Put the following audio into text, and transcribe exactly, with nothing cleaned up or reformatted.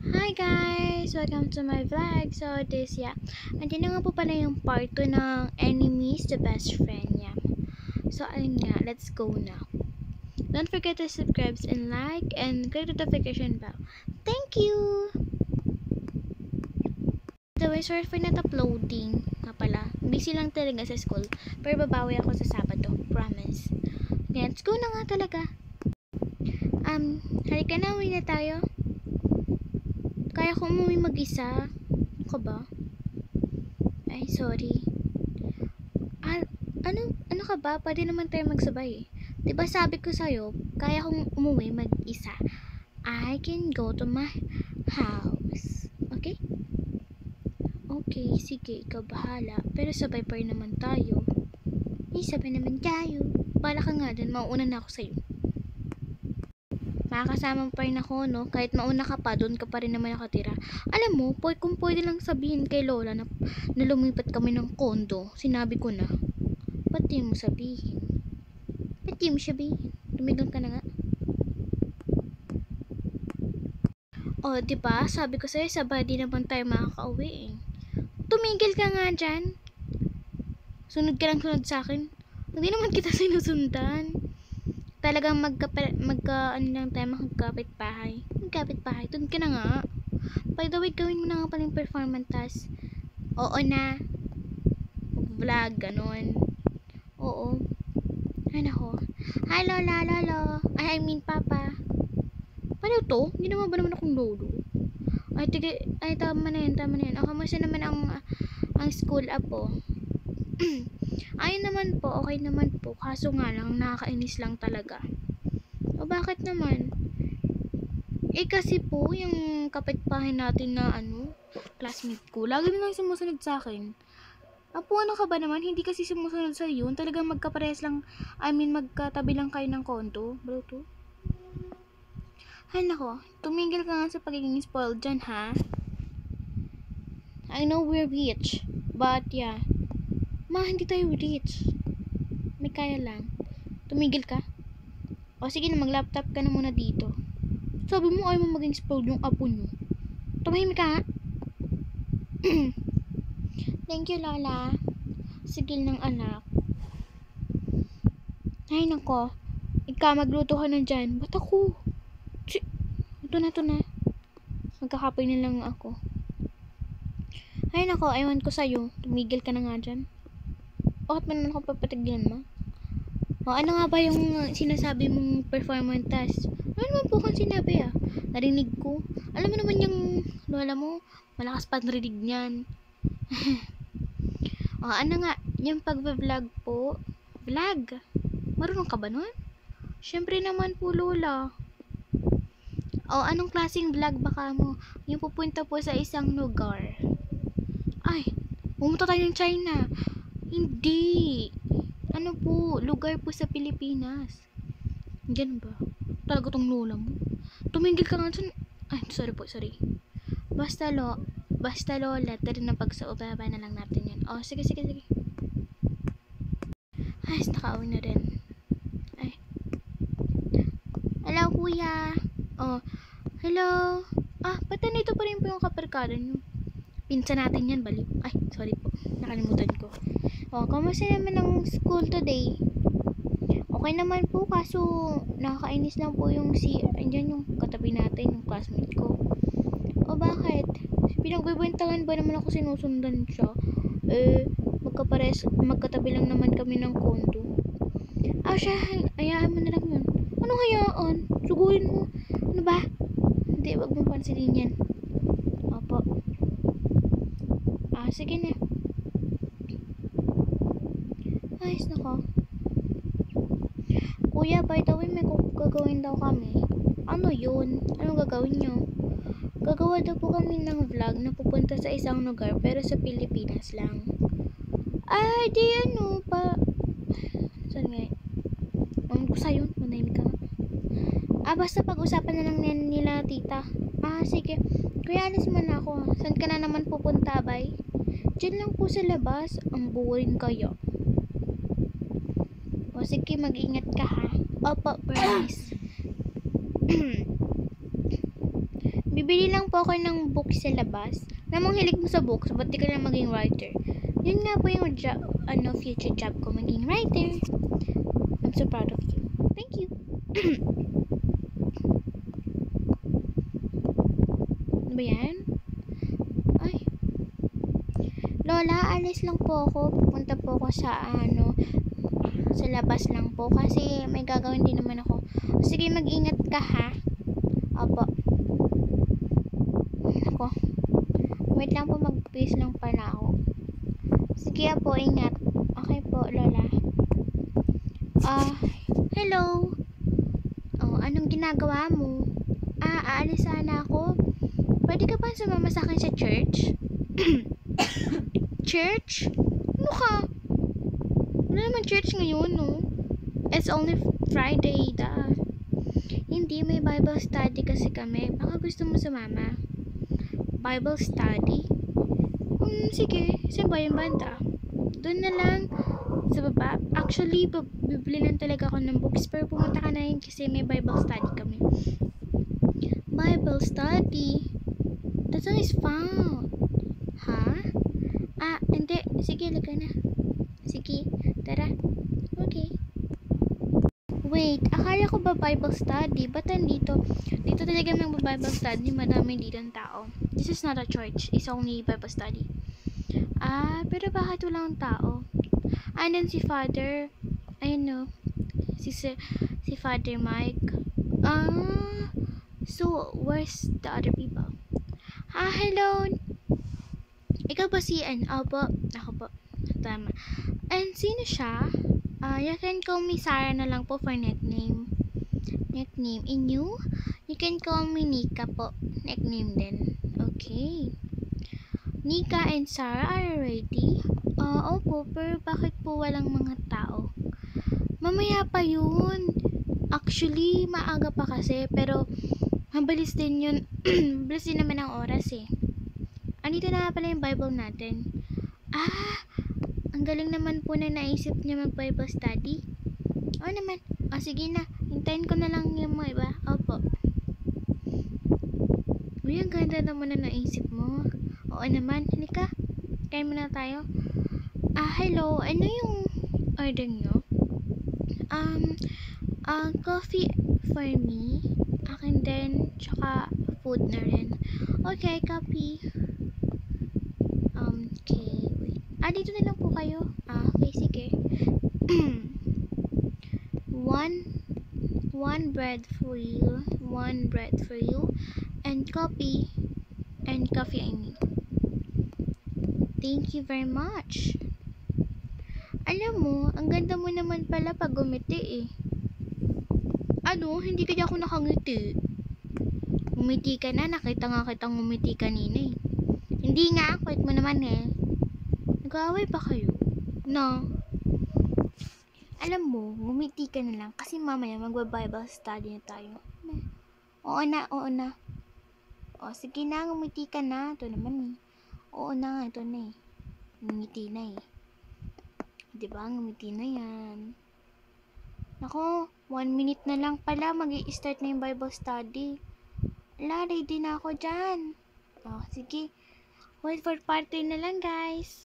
Hi guys! Welcome to my vlog. So this, yeah. Andiyan na nga po pala yung part two ng Enemies to Best Friend, yeah. So ayun nga, let's go now. Don't forget to subscribe and like and click the notification bell. Thank you! By the way, sorry for not uploading nga pala. Busy lang talaga sa school. Pero babawi ako sa Sabado. Promise. Let's go na nga talaga. Um, halika na, uwi na tayo. Kaya ko umuwi mag-isa. Ano ka ba? Ay, sorry. Ah, ano, ano ka ba? Pwede naman tayo magsabay eh. Diba sabi ko sa'yo, kaya kong umuwi mag-isa. I can go to my house. Okay? Okay, sige, ikaw bahala. Pero sabay pa rin naman tayo. Eh, sabay naman tayo. Bala ka nga dun, mauuna na ako sa'yo. Makakasama pa rin ako, no? Kahit mauna ka pa, doon ka pa rin naman nakatira. Alam mo, po, kung pwede lang sabihin kay Lola na, na lumipat kami ng kondo, sinabi ko na. Ba't di mo sabihin? Ba't di mo sabihin? Tumigil ka na nga. O, diba? Sabi ko sa'yo, sabay di naman tayo makakauwi eh. Tumigil ka nga dyan. Sunod ka lang sunod sa akin. Hindi naman kita sinusundan. Talagang magka, magka, ano lang tayo, magkapit bahay. Magkapit bahay, doon ka na nga. By the way, gawin mo na nga palang performance task. Oo na. Vlog, ganun. Oo. Ay, nako. Hi, Lola, Lolo. Ay, I mean, Papa. Paano to? Hindi naman ba naman akong lolo? Ay, tige, ay, tama na yan, tama na yan. O, kamusta naman ang, ang school apo? Ayun naman po, okay naman po. Kaso nga lang, nakakainis lang talaga. O bakit naman? Eh kasi po, yung kapitbahay natin na ano, classmate ko, lagi na lang sumusunod sa akin. Apo, ano ka ba naman? Hindi kasi sumusunod sa yun. Talagang magkaparehas lang, I mean, magkatabi lang kayo ng konto. Bro to? Ay nako, tumigil ka nga sa pagiging spoiled dyan, ha? I know we're rich, but yeah. Ma, hindi tayo rich. May kaya lang. Tumigil ka? O sige na, mag-laptop ka na muna dito. Sabi mo ayaw mo maging spoiled yung apo nyo. Tumahimik ka nga. Thank you, Lola. Sigil ng anak. Ay, nako. Ikaw, magluto ka na dyan. Ba't ako? Ch- ito na, ito na. Magkakapoy na lang ako. Ay, nako. Ewan ko sa'yo. Tumigil ka na nga dyan. Bakit mo naman ako papatigilan mo? O, ano nga ba yung sinasabi mong performance task? Ano naman po kung sinabi ah? Narinig ko. Alam mo naman yung lola mo, malakas pa narinig niyan. O, ano nga, yung pag-vlog po. Vlog? Marunong ka ba nun? Siyempre naman po, lola. O, anong klaseng vlog baka mo? Yung pupunta po sa isang lugar. Ay, pumunta tayo ng China. Hindi. Ano po, lugar po sa Pilipinas. Diyan ba? Talaga tong lola mo. Tumingil ka nga dyan. Ay, sorry po, sorry. Basta lo, basta lola, tari na pag sa ubaba na lang natin yan. Oh, sige, sige, sige. Ay, nakauwi na rin. Ay. Hello, kuya. Oh, hello. Ah, ba't nandito pa rin po yung kaparkada nyo? Pinsan natin yan, baliw. Ay, sorry po. Nakalimutan ko. Oh, kamusta naman ang school today? Okay naman po, kaso nakakainis lang po yung si, andyan yung katabi natin, yung classmate ko. O bakit? Pinagbibintangan ba naman ako sinusundan siya? Eh, magkapares, magkatabi lang naman kami ng kondo. Ah, siya, hayaan mo na lang yun. Anong hayaan? Sugurin mo. Ano ba? Hindi, wag mong pansinin yan. Opo. Ah, sige na. Ayos na ko. Kuya, by the way, may gagawin daw kami. Ano yun? Anong gagawin nyo? Gagawa daw po kami ng vlog na pupunta sa isang lugar pero sa Pilipinas lang. Ay, di ano pa... Saan nga? Ang gusto yun? Manahimik ka nga. Ah, basta pag-usapan na lang nila, tita. Ah, sige. Kuya, alis mo na ako. Saan ka na naman pupunta, bay? Diyan lang po sa labas. Ang boring kayo. O sige, mag-ingat ka ha. Opo, promise. bibili lang po ako ng books sa labas. Namang hilig mo sa books, ba't di ka na maging writer? Yun nga po yung job, ano, future job ko, maging writer. I'm so proud of you. Thank you. Ano ba yan? Ay. Lola, alis lang po ako. Pupunta po ako sa, ano, sa labas lang po. Kasi may gagawin din naman ako. Sige, mag-ingat ka, ha? Opo. Ako. Wait lang po, mag-peace lang pala ako. Sige po, ingat. Okay po, Lola. Ah, uh, hello. Oh, anong ginagawa mo? Ah, aalis sana ako. Pwede ka ba sumama sa akin sa church? Church? Ano ka? Wala naman church ngayon, no? It's only Friday, da. Hindi, may Bible study kasi kami. Baka gusto mo sumama? Bible study? Um, sige. Saan ba yung banda? Doon na lang. Sa baba. Actually, bibili lang talaga ako ng books. Pero pumunta ka na yun kasi may Bible study kami. Bible study? That song is found. Ha? Ah, hindi. Sige, laga na. Sige, tara. Okay. Wait, akala ko ba Bible study? Ba't nandito? Dito talaga may Bible study. Madami dito ng tao. This is not a church. It's only Bible study. Ah, pero bakit walang tao? Andun si Father. Ayun no. Si, si, si Father Mike. Ah, so, where's the other people? Ah, hello. Ikaw ba si An? Opo. Ako po. Tama. And sino siya? Uh, you can call me Sarah na lang po for nickname. Nickname. And you? You can call me Nika po. Nickname din. Okay. Nika and Sarah are ready? Ah, uh, opo. Pero bakit po walang mga tao? Mamaya pa yun. Actually, maaga pa kasi. Pero, mabilis din yun. Mabilis din naman ang oras eh. Andito na pala yung Bible natin. Ah! Ang galing naman po na naisip niya mag-Bible study. Oo naman. O, sige na. Hintayin ko na lang yung mga iba. Opo. Uy, ang ganda naman na naisip mo. Oo naman. Halika. Kain muna tayo. Ah, hello. Ano yung order nyo? Um, uh, coffee for me. Akin din. Tsaka food na rin. Okay, copy. Um, okay. Wait. Ah, dito na lang po kayo. Ah, okay, sige. one, one bread for you. One bread for you. And coffee. And coffee, I mean. Thank you very much. Alam mo, ang ganda mo naman pala pag gumiti eh. Ano? Hindi kaya ako nakangiti. Ngumiti ka na. Nakita nga kitang ngumiti kanina eh. Hindi nga. Kwait mo naman eh. Nag-aaway ba kayo? No. Alam mo, ngumiti ka na lang. Kasi mamaya magba-Bible study na tayo. Oo na, oo na. O, sige na. Ngumiti ka na. Ito naman eh. Oo na nga. Ito na eh. Ngumiti na eh. Diba? Ngumiti na yan. Nako, one minute na lang pala. Mag-i-start na yung Bible study. Ala, ready na ako dyan. O, sige. Wait for part two na lang, guys.